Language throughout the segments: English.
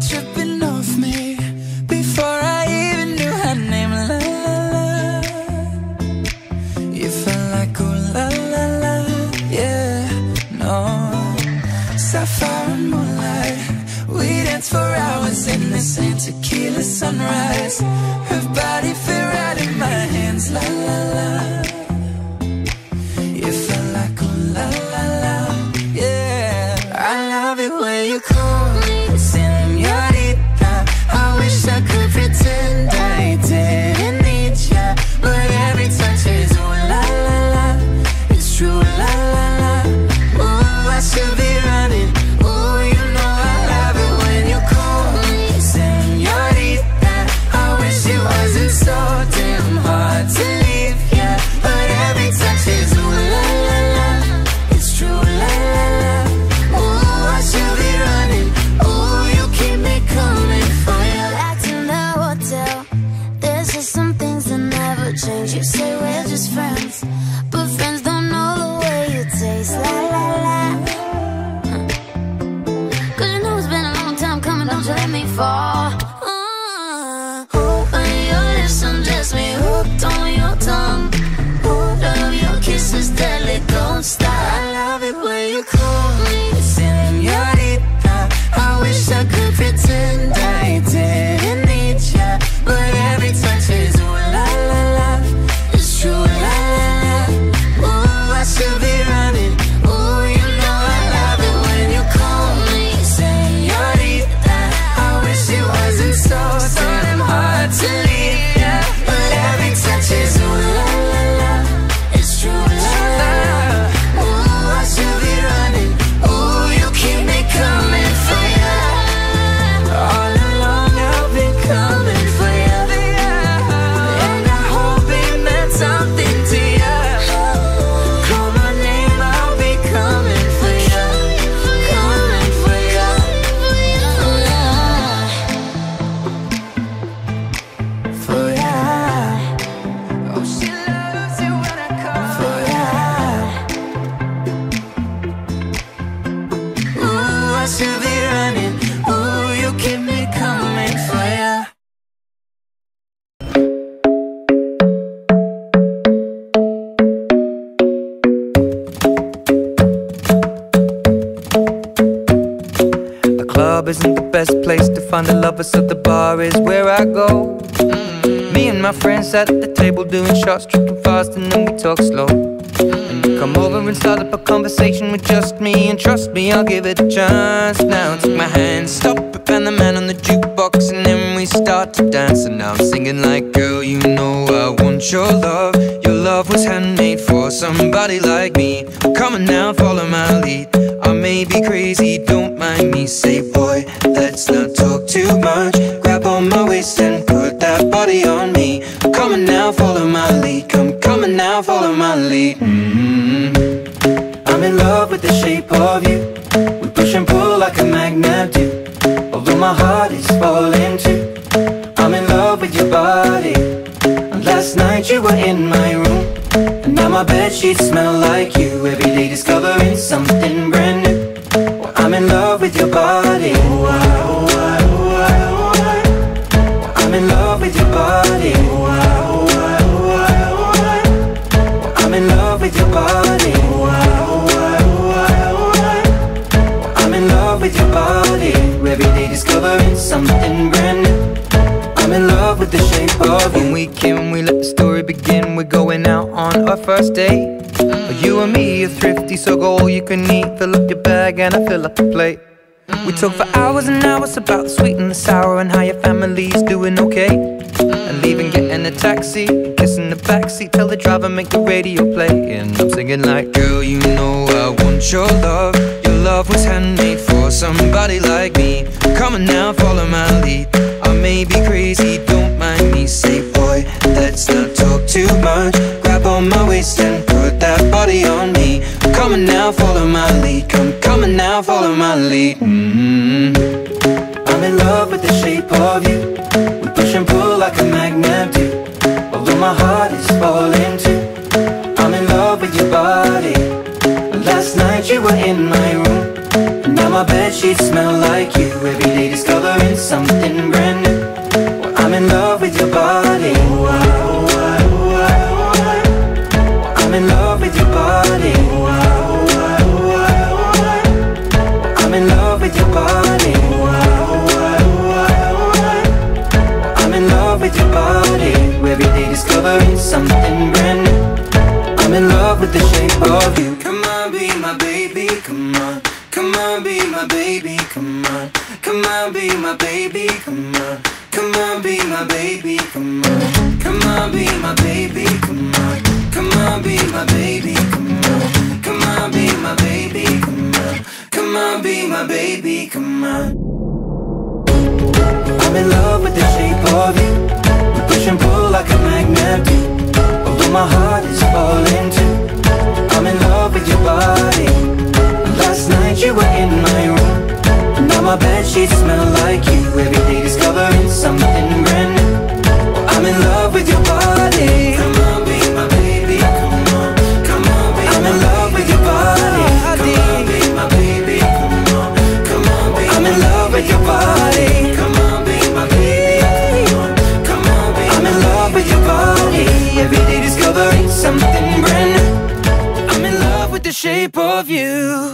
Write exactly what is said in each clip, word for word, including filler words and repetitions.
tripping off me before I even knew her name. La la la, you felt like ooh la la la, yeah, no. Sapphire and moonlight, we danced for hours in the same tequila sunrise. Her body fit right in my hands, la la la. You felt like ooh la la la, yeah. I love it when you call me Señorita. I wish I could pretend I didn't need ya, but every touch is ooh la la la. It's true, la la la. Ooh, I should be running. Ooh, you know I love it when you call me Señorita. I wish it wasn't so damn hard to leave ya, but every touch is ooh la la la. It's true, la la la. Ooh, I should be running. Ooh, you keep me coming for you. Back in the hotel, there's just some things that never change. You say we're just friends, but friends don't know the way you taste. La la la. Cause you know it's been a long time coming, don't you let me fall. uh, On your lips undress me, hooked on your tongue. Love your kisses, deadly, don't stop. I love it when you call me Señorita. I wish I could pretend I didn't need ya, but every touch is ooh la la la. It's true, la la la. Ooh, I should be running. Ooh, you know I love it when you call me Señorita. I wish it wasn't so damn hard to leave ya, but every touch is ooh la la la. It's true, la la la. Ooh, I should be running. Ooh, you keep me coming for ya. All along I've been coming for ya, and I hope it meant something to ya. Call my name, I'll be coming for ya, coming for ya. For ya. Oh, she loves it when I call for ya. Ooh, I should be running. Ooh, you keep me coming for ya. The club isn't the best place to find a lover, so the bar is where I go. Me and my friends sat at the table doing shots, tripping fast, and then we talk slow. And you come over and start up a conversation with just me, and trust me, I'll give it a chance. Now take my hand, stop it, and the man on the jukebox, and then we start to dance. And now I'm singing like, girl, you know I want your love. Your love was handmade for somebody like me. Come on now, follow my lead. I may be crazy, don't mind me. Say, boy, let's not talk too much. Grab on my waist and put that body on me. Come on now, follow my lead. Come, come on now, follow my lead. mm-hmm. I'm in love with the shape of you. We push and pull like a magnet do. Although my heart is falling too, I'm in love with your body. And last night you were in my room, and now my bedsheets smell like you. Every day discovering something brand new. Well, I'm in love with your body. Oh, I, oh, I, oh, I, oh, I. Well, I'm in love with your body. Oh, I, oh, I, oh, I, oh, I. Well, I'm in love with your body. Oh, I, oh, I, oh, I, oh, I. Well, I'm in love with your body. Every day discovering something brand new. I'm in love with the shape of you. When we came, we let the story begin. We're going out on our first date. You and me are thrifty, so go all you can eat. Fill up your bag and I fill up the plate. We talk for hours and hours about the sweet and the sour, and how your family's doing okay. And leaving, getting a taxi, kissing the backseat, tell the driver make the radio play. And I'm singing like, girl, you know I want your love. Your love was handmade for somebody like me. Come on now, follow my lead. I may be crazy, don't mind me. Say, boy, let's not talk too much. Grab on my waist and put that body on me. Come on now, follow my lead. Come, come on now, follow my lead. mm-hmm. I'm in love with the shape of you. We push and pull like a magnet do. Although my heart is falling too, I'm in love with your body. Last night you were in my room, and now my bedsheets smell like you. Every day discovering something brand new. Well, I'm in love with your body. I'm in love with your body. I'm in love with your body. I'm in love with your body. Every day discovering something brand new. I'm in love with the shape of you. Come on, be my baby, come on. Come on, be my baby, come on. Come on, be my baby, come on. Come on, be my baby, come on. Come on, be my baby, come on. Come on, be my baby, come on. Come on, be my baby, come on. Come on, be my baby, come on. I'm in love with the shape of you. We push and pull like a magnet do. Although my heart is falling too. I'm in love with your body. Last night you were in my room. Now my bedsheets smell like you. Every day discovering something brand new. I'm in love with your body. Come on, be my baby, come on. Come on, be I'm in love with your body. Come on, be my baby, come on. Come on, be I'm in love with your body. Come on, be my baby, come on. Come on, be I'm in love with your body. Every day discovering something brand new. I'm in love with the shape of you.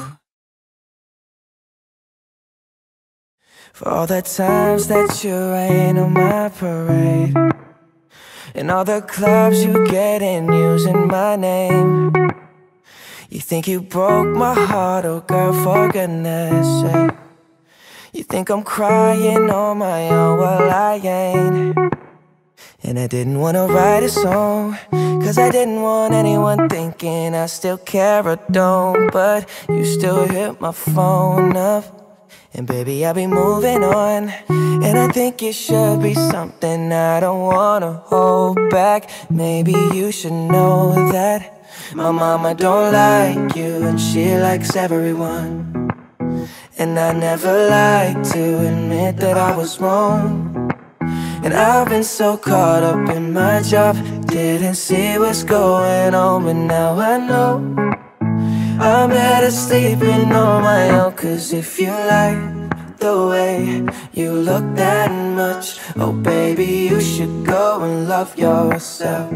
For all the times that you rain on my parade, and all the clubs you get in using my name. You think you broke my heart, oh girl, for goodness sake. You think I'm crying on my own, well I ain't. And I didn't wanna write a song, cause I didn't want anyone thinking I still care or don't. But you still hit my phone up, and baby, I'll be moving on. And I think it should be something I don't wanna hold back. Maybe you should know that my mama don't like you, and she likes everyone. And I never like to admit that I was wrong. And I've been so caught up in my job, didn't see what's going on, but now I know I'm better sleeping on my own. Cause if you like the way you look that much, oh baby, you should go and love yourself.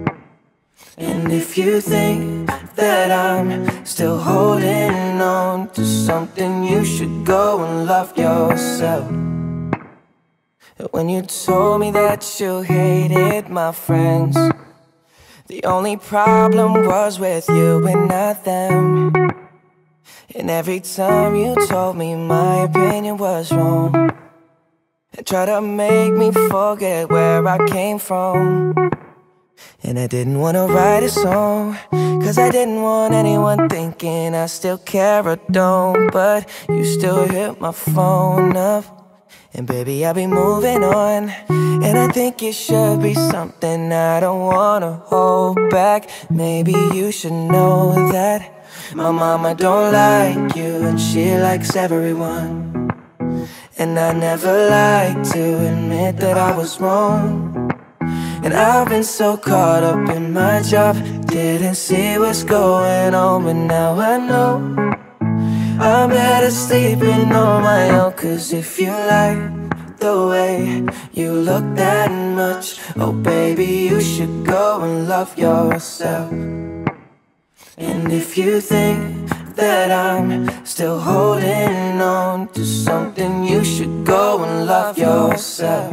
And if you think that I'm still holding on to something, you should go and love yourself. When you told me that you hated my friends, the only problem was with you and not them. And every time you told me my opinion was wrong, and tried to make me forget where I came from. And I didn't wanna write a song, cause I didn't want anyone thinking I still care or don't. But you still hit my phone up, and baby, I'll be moving on. And I think it should be something I don't wanna hold back. Maybe you should know that my mama don't like you, and she likes everyone. And I never like to admit that I was wrong. And I've been so caught up in my job, didn't see what's going on, but now I know I'm better sleeping on my own. Cause if you like the way you look that much, oh baby, you should go and love yourself. And if you think that I'm still holding on to something, you should go and love yourself.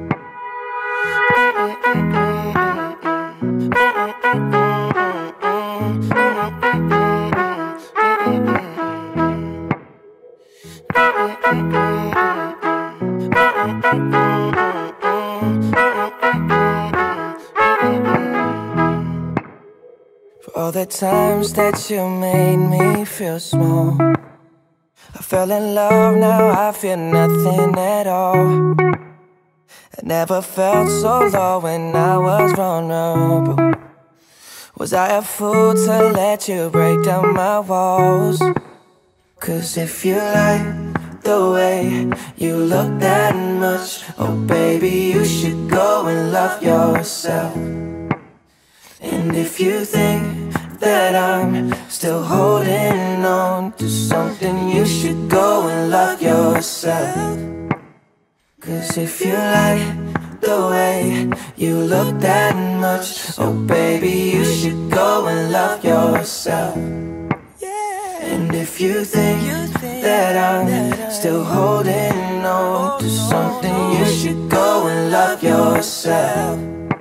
For all the times that you made me feel small, I fell in love, now I feel nothing at all. I never felt so low when I was vulnerable. Was I a fool to let you break down my walls? Cause if you like the way you look that much, oh baby, you should go and love yourself. And if you think that I'm still holding on to something, you should go and love yourself. Cause if you like the way you look that much, oh baby, you should go and love yourself. And if you think that I'm still holding on to something, you should go and love yourself.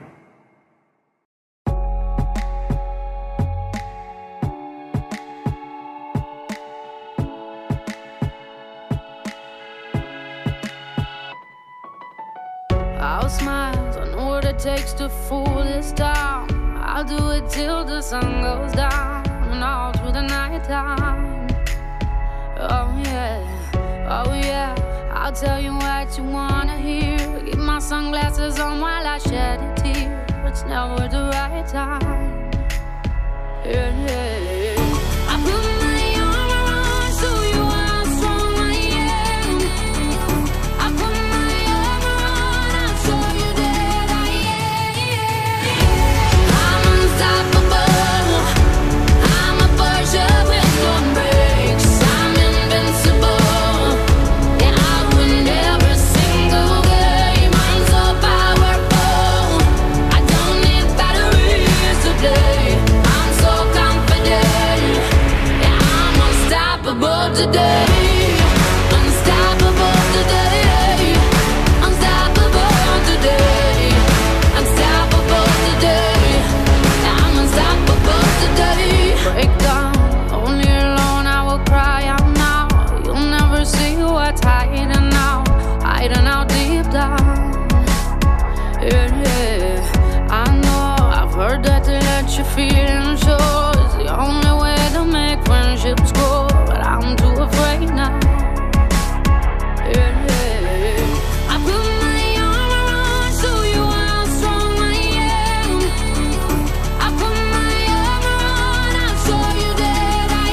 I'll smile, I know what it takes to fool this town. I'll do it till the sun goes down and all through the night time. Oh yeah, oh yeah, I'll tell you what you wanna hear. Keep my sunglasses on while I shed a tear. It's never the right time. Yeah, yeah. I put my arm around so you how strong I am. I put my arm around, I'll show you that I am. I'm unstoppable. I'm a Porsche with no brakes. I'm invincible. Yeah, I win every single game. I'm so powerful. I don't need batteries to play. I'm so confident. Yeah, I'm unstoppable today. Unstoppable today. Unstoppable today. Unstoppable today. Yeah, I'm unstoppable today. Break down, only alone I will cry out now. You'll never see what's hiding out, hiding out deep down. Yeah, yeah. I know, I've heard that to let your feelings show is the only way to make friendships grow, but I'm too afraid now. Yeah, yeah. I put my arm around so you how strong I am. I put my arm around, I'll show you that I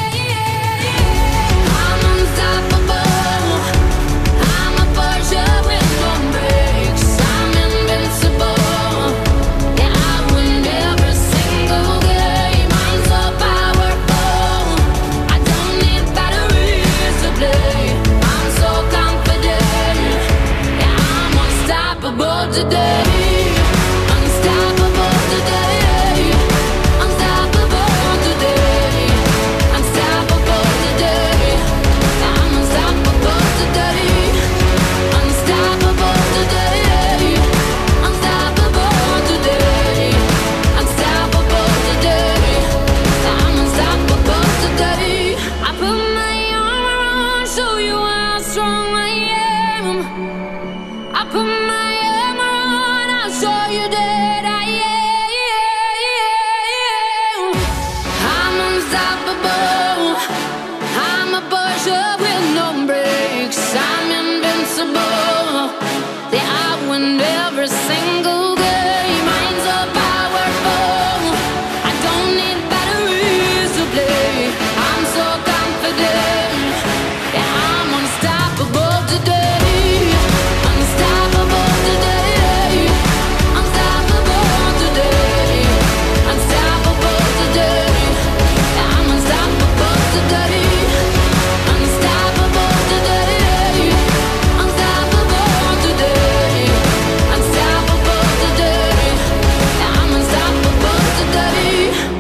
am. I'm unstoppable. I'm a Porsche with no brakes. I'm invincible. Yeah, I win every single game. I'm so powerful. I don't need batteries to play. I'm so confident. Yeah, I'm unstoppable today. Unstoppable today. Unstoppable today. Unstoppable today. I'm unstoppable today. Unstoppable today. Unstoppable today. Unstoppable today. I'm unstoppable today. I put my arm around, show you how strong I am. I put my arm around, I'll show you that I am. I'm unstoppable. I'm a Porsche with no brakes. I'm invincible. Yeah, I win every single game. I'm so powerful. I don't need batteries to play. I'm so confident. Yeah, I'm unstoppable today. Unstoppable today. Unstoppable today. Unstoppable today. Yeah, I'm unstoppable today. Unstoppable today. Unstoppable today. Unstoppable today. Yeah, I'm unstoppable today.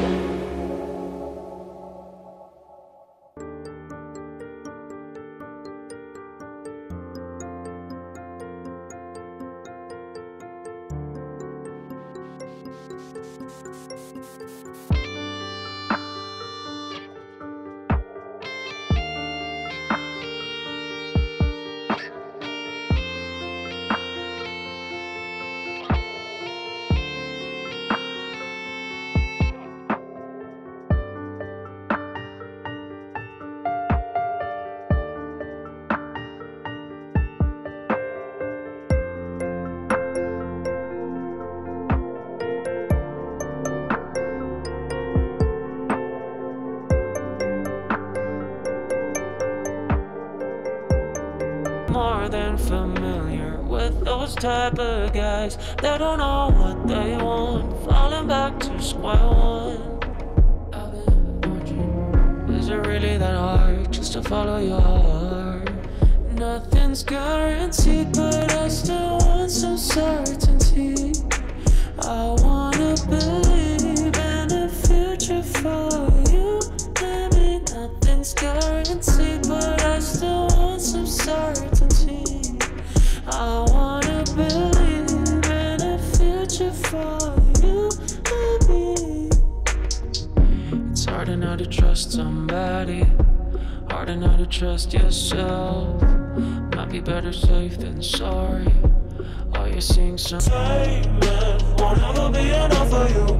More than familiar with those type of guys that don't know what they want, falling back to square one. I've been watching. Is it really that hard just to follow your heart? Nothing nothing's guaranteed, but I still want some certainty. I wanna believe in a future for you and me. Nothing's guaranteed, but I still want some certainty. I wanna believe in a future for you and me. It's harder now to trust somebody, harder now to trust yourself. Might be better safe than sorry. All you're seeing some statement won't ever be enough for you.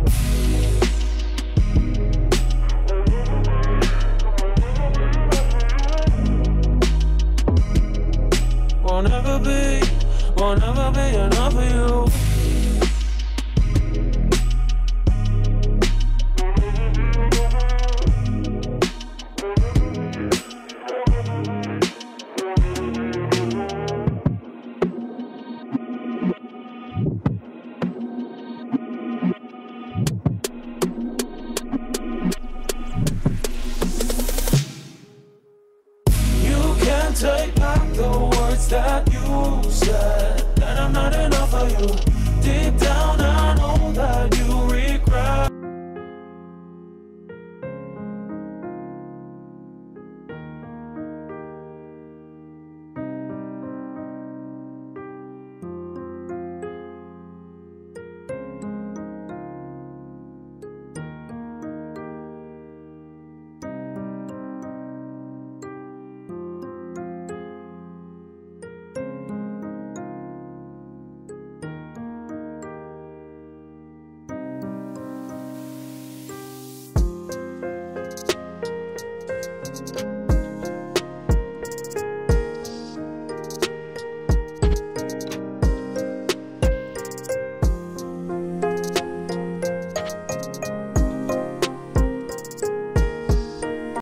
Won't ever be, won't ever be enough for you. Take back the words that you said, that I'm not enough.